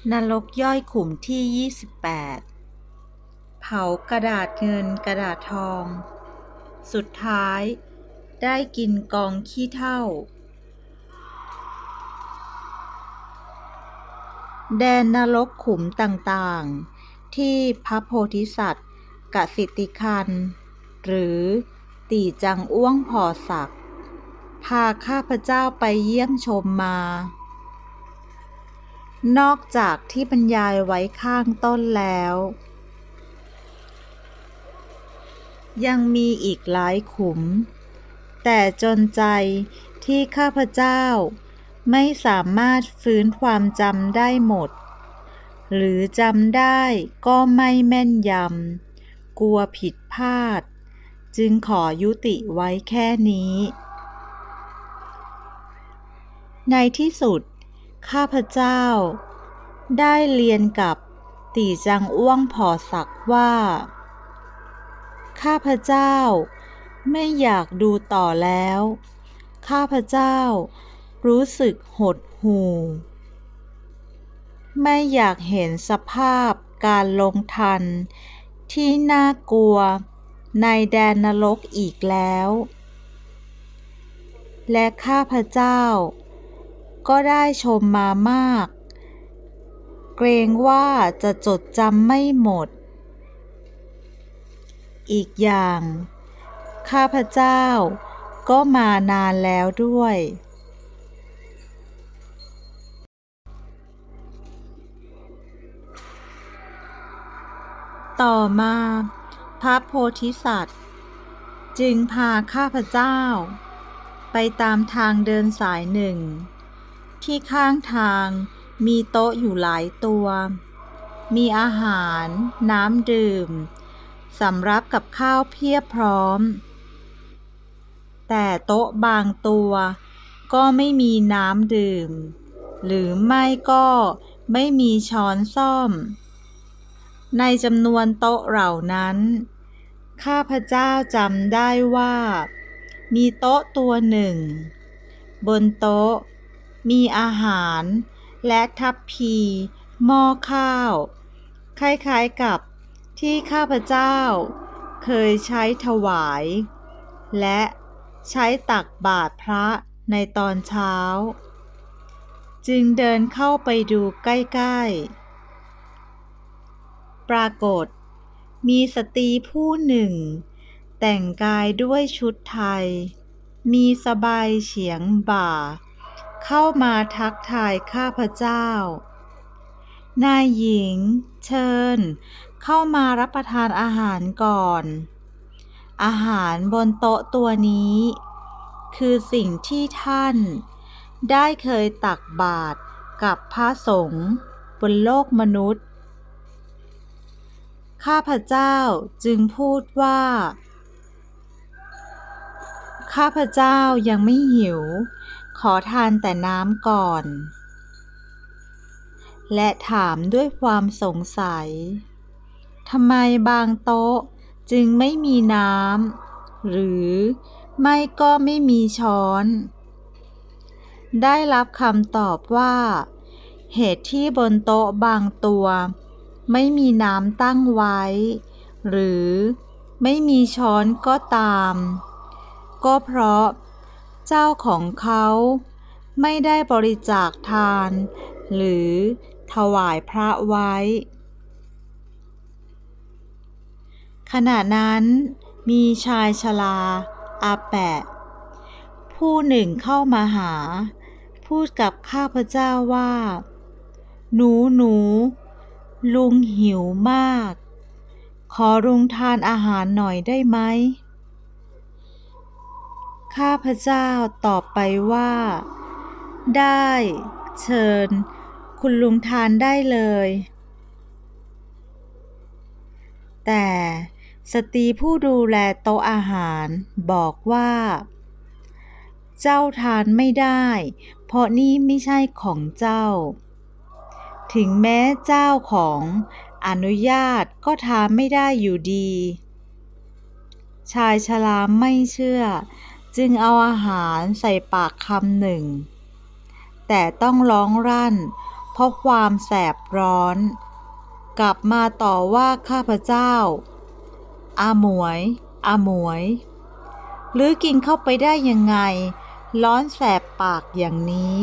นรกย่อยขุมที่28เผากระดาษเงินกระดาษทอง สุดท้ายได้กินกองขี้เถ้าแดนนรกขุมต่างๆที่พระโพธิสัตว์กสิติคันหรือตี่จังอ้วงผอศักดิ์พาข้าพเจ้าไปเยี่ยมชมมานอกจากที่บรรยายไว้ข้างต้นแล้วยังมีอีกหลายขุมแต่จนใจที่ข้าพเจ้าไม่สามารถฟื้นความจำได้หมดหรือจำได้ก็ไม่แม่นยำกลัวผิดพลาดจึงขอยุติไว้แค่นี้ในที่สุดข้าพเจ้าได้เรียนกับตี่จังอ้วงผอศักดิ์ว่าข้าพเจ้าไม่อยากดูต่อแล้วข้าพเจ้ารู้สึกหดหู่ไม่อยากเห็นสภาพการลงทัณฑ์ที่น่ากลัวในแดนนรกอีกแล้วและข้าพเจ้าก็ได้ชมมามากเกรงว่าจะจดจำไม่หมดอีกอย่างข้าพเจ้าก็มานานแล้วด้วยต่อมาพระโพธิสัตว์จึงพาข้าพเจ้าไปตามทางเดินสายหนึ่งที่ข้างทางมีโต๊ะอยู่หลายตัวมีอาหารน้ำดื่มสำรับกับข้าวเพียบพร้อมแต่โต๊ะบางตัวก็ไม่มีน้ำดื่มหรือไม่ก็ไม่มีช้อนส้อมในจำนวนโต๊ะเหล่านั้นข้าพเจ้าจำได้ว่ามีโต๊ะตัวหนึ่งบนโต๊ะมีอาหารและทัพพีหม้อข้าวคล้ายๆกับที่ข้าพเจ้าเคยใช้ถวายและใช้ตักบาตรพระในตอนเช้าจึงเดินเข้าไปดูใกล้ๆปรากฏมีสตรีผู้หนึ่งแต่งกายด้วยชุดไทยมีสบายเฉียงบ่าเข้ามาทักทายข้าพเจ้านายหญิงเชิญเข้ามารับประทานอาหารก่อนอาหารบนโต๊ะตัวนี้คือสิ่งที่ท่านได้เคยตักบาตรกับพระสงฆ์บนโลกมนุษย์ข้าพเจ้าจึงพูดว่าข้าพเจ้ายังไม่หิวขอทานแต่น้ำก่อนและถามด้วยความสงสัยทำไมบางโต๊ะจึงไม่มีน้ำหรือไม่ก็ไม่มีช้อนได้รับคำตอบว่าเหตุที่บนโต๊ะบางตัวไม่มีน้ำตั้งไว้หรือไม่มีช้อนก็ตามก็เพราะเจ้าของเขาไม่ได้บริจาคทานหรือถวายพระไว้ขณะนั้นมีชายชราอาแปะผู้หนึ่งเข้ามาหาพูดกับข้าพเจ้าว่าหนูลุงหิวมากขอลุงทานอาหารหน่อยได้ไหมข้าพเจ้าตอบไปว่าได้เชิญคุณลุงทานได้เลยแต่สตรีผู้ดูแลโต๊ะอาหารบอกว่าเจ้าทานไม่ได้เพราะนี่ไม่ใช่ของเจ้าถึงแม้เจ้าของอนุญาตก็ทานไม่ได้อยู่ดีชายชราไม่เชื่อจึงเอาอาหารใส่ปากคำหนึ่งแต่ต้องร้องรั่นเพเพราะความแสบร้อนกลับมาต่อว่าข้าพเจ้าอาหมวยอาหมวยหรือกินเข้าไปได้ยังไงร้อนแสบปากอย่างนี้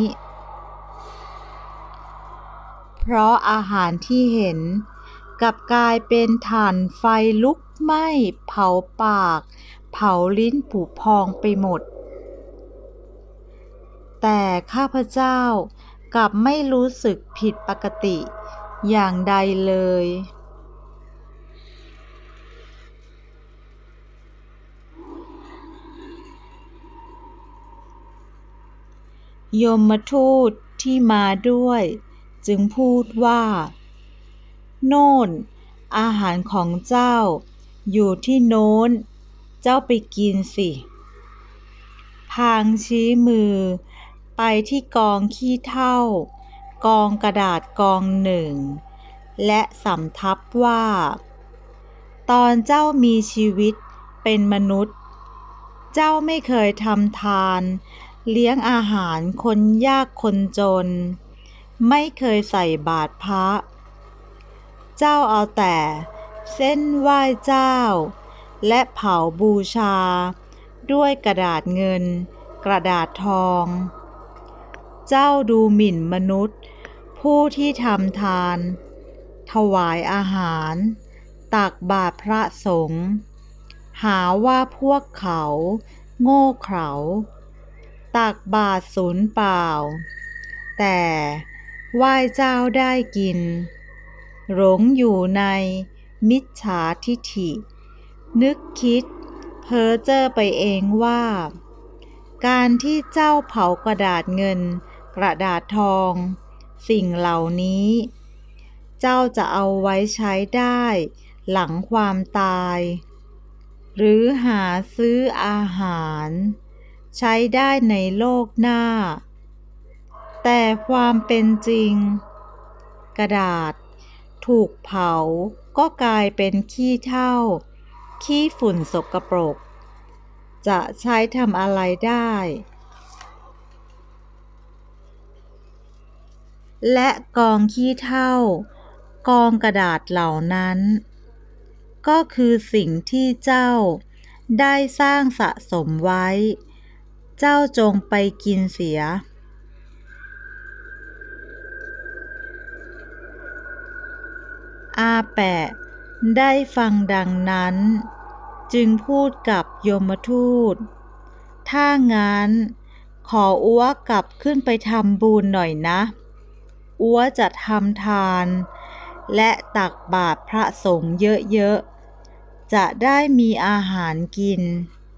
เพราะอาหารที่เห็นกลับกลายเป็นถ่านไฟลุกไหม้เผาปากเผาลิ้นผุพองไปหมดแต่ข้าพเจ้ากลับไม่รู้สึกผิดปกติอย่างใดเลยยมทูตที่มาด้วยจึงพูดว่าโน่นอาหารของเจ้าอยู่ที่โน้นเจ้าไปกินสิพลางชี้มือไปที่กองขี้เถ้ากองกระดาษกองหนึ่งและสำทับว่าตอนเจ้ามีชีวิตเป็นมนุษย์เจ้าไม่เคยทำทานเลี้ยงอาหารคนยากคนจนไม่เคยใส่บาตรพระเจ้าเอาแต่เส้นไหว้เจ้าและเผาบูชาด้วยกระดาษเงินกระดาษทองเจ้าดูหมิ่นมนุษย์ผู้ที่ทำทานถวายอาหารตักบาตรพระสงฆ์หาว่าพวกเขาโง่เขลาตักบาตรสูญเปล่าแต่ไหว้เจ้าได้กินหลงอยู่ในมิจฉาทิฐินึกคิดเพ้อเจ้อไปเองว่าการที่เจ้าเผากระดาษเงินกระดาษทองสิ่งเหล่านี้เจ้าจะเอาไว้ใช้ได้หลังความตายหรือหาซื้ออาหารใช้ได้ในโลกหน้าแต่ความเป็นจริงกระดาษถูกเผาก็กลายเป็นขี้เถ้าขี้ฝุ่นสกปรกจะใช้ทำอะไรได้และกองขี้เถ้ากองกระดาษเหล่านั้นก็คือสิ่งที่เจ้าได้สร้างสะสมไว้เจ้าจงไปกินเสียอาแปะได้ฟังดังนั้นจึงพูดกับยมทูตถ้างั้นขออัวกลับขึ้นไปทำบุญหน่อยนะอัวจะทำทานและตักบาตรพระสงฆ์เยอะๆจะได้มีอาหารกิน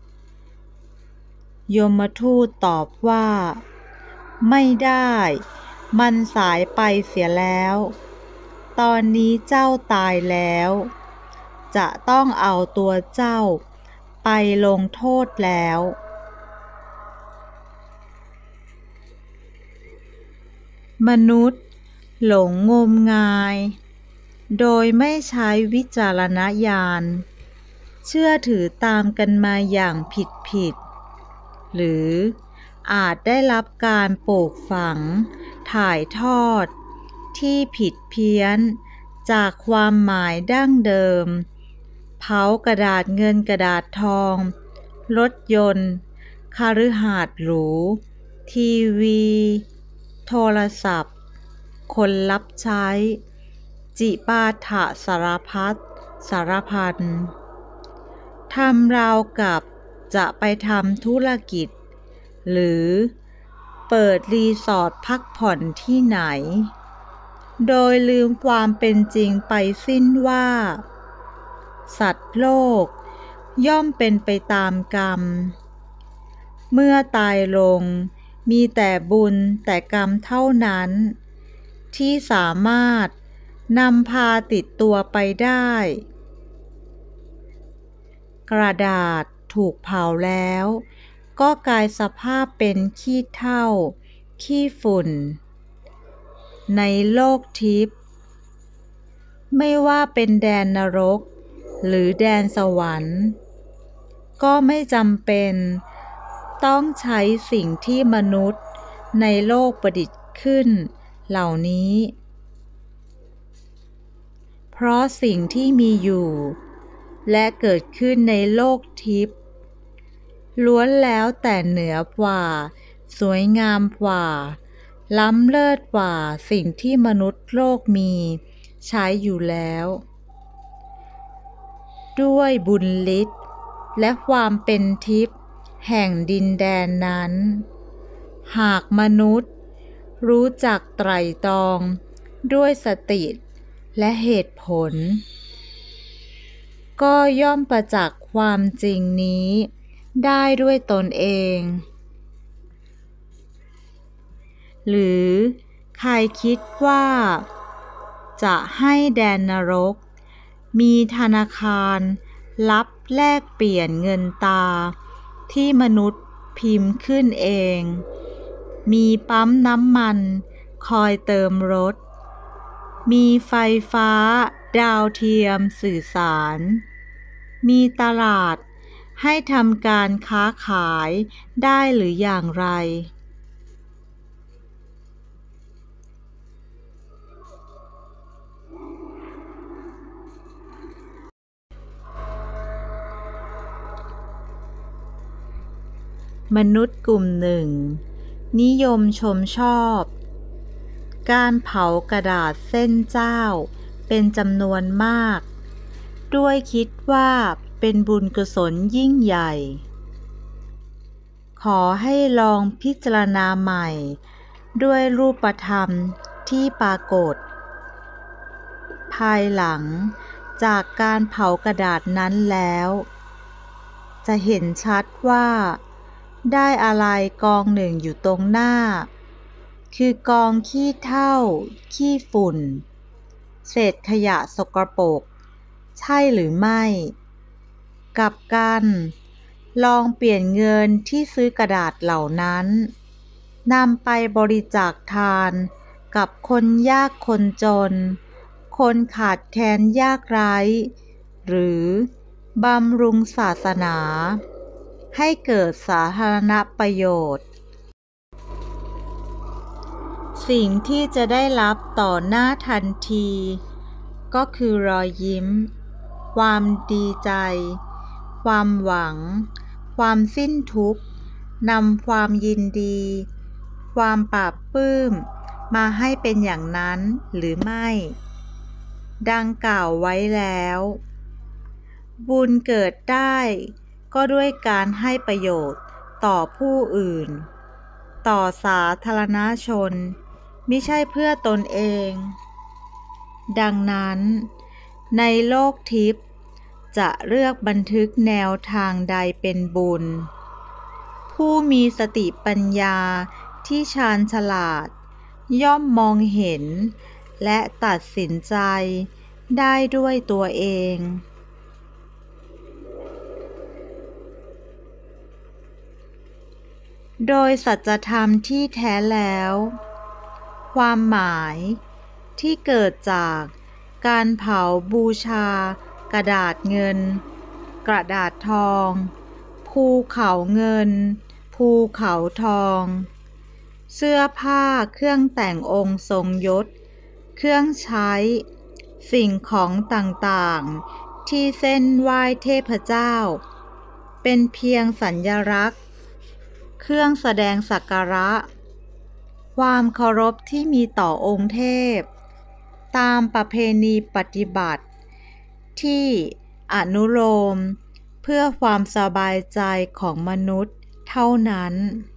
ยมทูตตอบว่าไม่ได้มันสายไปเสียแล้วตอนนี้เจ้าตายแล้วจะต้องเอาตัวเจ้าไปลงโทษแล้วมนุษย์หลงงมงายโดยไม่ใช้วิจารณญาณเชื่อถือตามกันมาอย่างผิดหรืออาจได้รับการปลูกฝังถ่ายทอดที่ผิดเพี้ยนจากความหมายดั้งเดิมเผากระดาษเงินกระดาษทองรถยนต์คฤหาสน์หรูทีวีโทรศัพท์คนรับใช้จิปาถะสารพัดสารพันทำราวกับจะไปทำธุรกิจหรือเปิดรีสอร์ทพักผ่อนที่ไหนโดยลืมความเป็นจริงไปสิ้นว่าสัตว์โลกย่อมเป็นไปตามกรรมเมื่อตายลงมีแต่บุญแต่กรรมเท่านั้นที่สามารถนำพาติดตัวไปได้กระดาษถูกเผาแล้วก็กลายสภาพเป็นขี้เถ้าขี้ฝุ่นในโลกทิพย์ไม่ว่าเป็นแดนนรกหรือแดนสวรรค์ก็ไม่จำเป็นต้องใช้สิ่งที่มนุษย์ในโลกประดิษฐ์ขึ้นเหล่านี้เพราะสิ่งที่มีอยู่และเกิดขึ้นในโลกทิพย์ล้วนแล้วแต่เหนือกว่าสวยงามกว่าล้ำเลิศกว่าสิ่งที่มนุษย์โลกมีใช้อยู่แล้วด้วยบุญฤทธิ์และความเป็นทิพย์แห่งดินแดนนั้นหากมนุษย์รู้จักไตร่ตรองด้วยสติและเหตุผลก็ย่อมประจักษ์ความจริงนี้ได้ด้วยตนเองหรือใครคิดว่าจะให้แดนนรกมีธนาคารลับแลกเปลี่ยนเงินตาที่มนุษย์พิมพ์ขึ้นเองมีปั๊มน้ำมันคอยเติมรถมีไฟฟ้าดาวเทียมสื่อสารมีตลาดให้ทำการค้าขายได้หรืออย่างไรมนุษย์กลุ่มหนึ่งนิยมชมชอบการเผากระดาษเส้นเจ้าเป็นจำนวนมากด้วยคิดว่าเป็นบุญกุศลยิ่งใหญ่ขอให้ลองพิจารณาใหม่ด้วยรูปธรรมที่ปรากฏภายหลังจากการเผากระดาษนั้นแล้วจะเห็นชัดว่าได้อะไรกองหนึ่งอยู่ตรงหน้าคือกองขี้เถ้าขี้ฝุ่นเศษขยะสกปรกใช่หรือไม่กลับกันลองเปลี่ยนเงินที่ซื้อกระดาษเหล่านั้นนำไปบริจาคทานกับคนยากคนจนคนขาดแคลนยากไร้หรือบำรุงศาสนาให้เกิดสาธารณประโยชน์สิ่งที่จะได้รับต่อหน้าทันทีก็คือรอยยิ้มความดีใจความหวังความสิ้นทุกข์นำความยินดีความปราบปลื้มมาให้เป็นอย่างนั้นหรือไม่ดังกล่าวไว้แล้วบุญเกิดได้ก็ด้วยการให้ประโยชน์ต่อผู้อื่นต่อสาธารณชนมิใช่เพื่อตนเองดังนั้นในโลกทิพย์จะเลือกบันทึกแนวทางใดเป็นบุญผู้มีสติปัญญาที่ชาญฉลาดย่อมมองเห็นและตัดสินใจได้ด้วยตัวเองโดยสัจธรรมที่แท้แล้วความหมายที่เกิดจากการเผาบูชากระดาษเงินกระดาษทองภูเขาเงินภูเขาทองเสื้อผ้าเครื่องแต่งองค์ทรงยศเครื่องใช้สิ่งของต่างๆที่เส้นไหว้เทพเจ้าเป็นเพียงสัญลักษณ์เครื่องแสดงสักการะความเคารพที่มีต่อองค์เทพตามประเพณีปฏิบัติที่อนุโลมเพื่อความสบายใจของมนุษย์เท่านั้น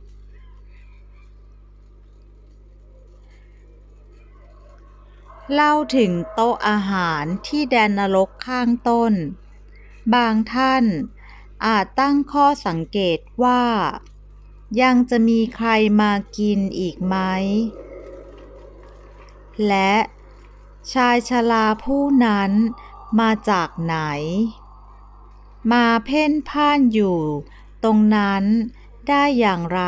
เล่าถึงโต๊ะอาหารที่แดนนรกข้างต้นบางท่านอาจตั้งข้อสังเกตว่ายังจะมีใครมากินอีกไหมและชายชราผู้นั้นมาจากไหนมาเพ่นพ่านอยู่ตรงนั้นได้อย่างไร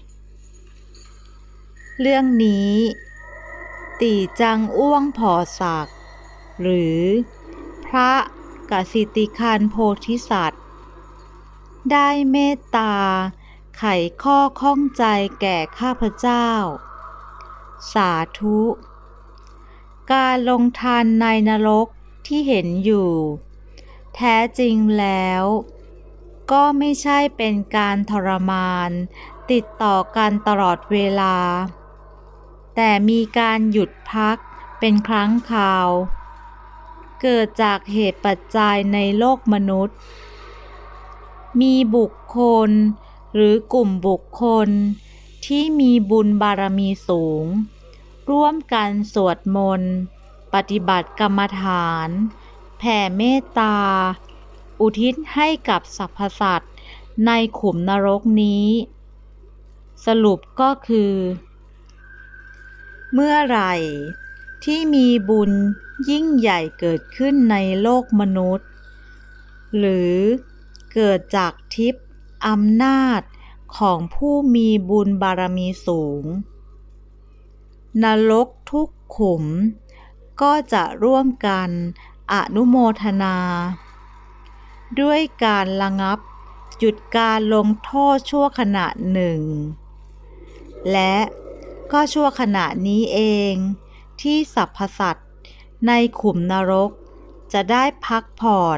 เรื่องนี้ตี่จังอ้วงผอศักดิ์หรือพระกสิติคานโพธิสัตว์ได้เมตตาไขข้อข้องใจแก่ข้าพเจ้าสาธุ การลงทันในนรกที่เห็นอยู่ แท้จริงแล้วก็ไม่ใช่เป็นการทรมานติดต่อกันตลอดเวลา แต่มีการหยุดพักเป็นครั้งคราว เกิดจากเหตุปัจจัยในโลกมนุษย์ มีบุคคลหรือกลุ่มบุคคลที่มีบุญบารมีสูง ร่วมกันสวดมนต์ปฏิบัติกรรมฐาน แผ่เมตตา อุทิศให้กับสรรพสัตว์ในขุมนรกนี้ สรุปก็คือ เมื่อไหร่ที่มีบุญยิ่งใหญ่เกิดขึ้นในโลกมนุษย์ หรือเกิดจากทิพย์อำนาจของผู้มีบุญบารมีสูง นรกทุกขุมก็จะร่วมกันอนุโมทนา ด้วยการระงับหยุดการลงโทษชั่วขณะหนึ่ง และก็ชั่วขณะนี้เองที่สรรพสัตว์ในขุมนรกจะได้พักผ่อน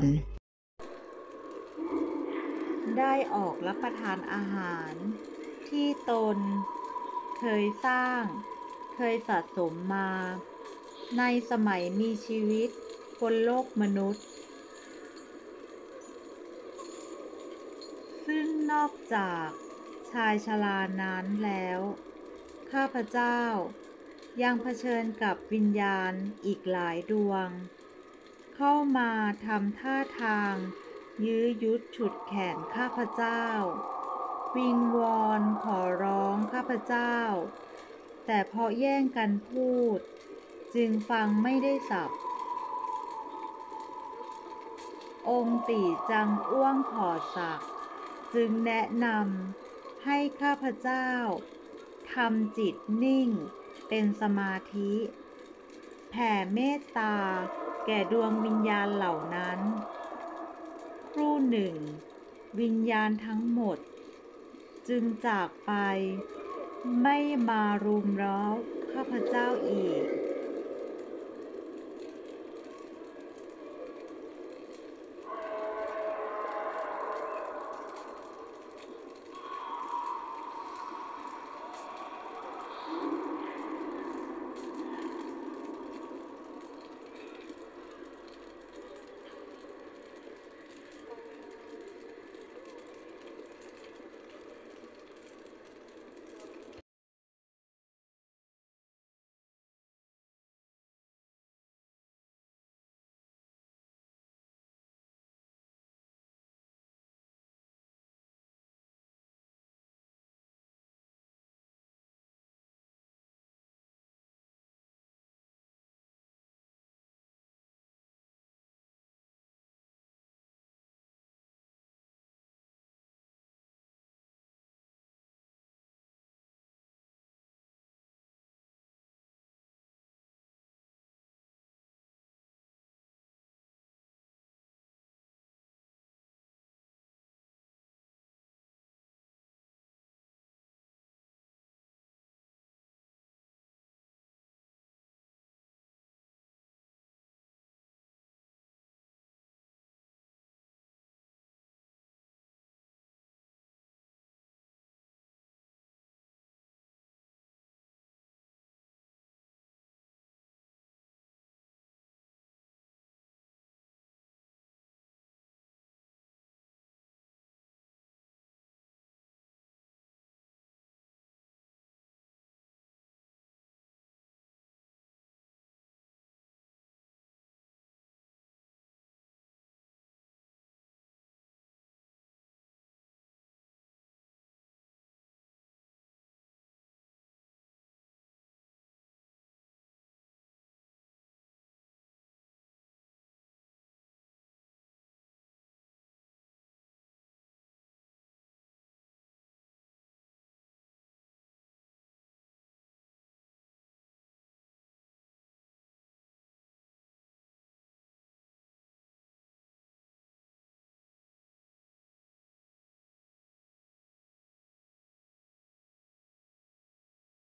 ได้ออกรับประทานอาหารที่ตนเคยสร้างเคยสะสมมาในสมัยมีชีวิตบนโลกมนุษย์ ซึ่งนอกจากชายชรานั้นแล้ว ข้าพเจ้ายังเผชิญกับวิญญาณอีกหลายดวง เข้ามาทำท่าทางยื้อยุดฉุดแขนข้าพเจ้า วิงวอนขอร้องข้าพเจ้า แต่เพราะแย่งกันพูดจึงฟังไม่ได้สับ องค์ตี่จังอ้วงขอศักดิ์จึงแนะนำให้ข้าพเจ้าทำจิตนิ่งเป็นสมาธิ แผ่เมตตาแก่ดวงวิญญาณเหล่านั้น ครู่หนึ่งวิญญาณทั้งหมดจึงจากไปไม่มารุมเร้าข้าพเจ้าอีก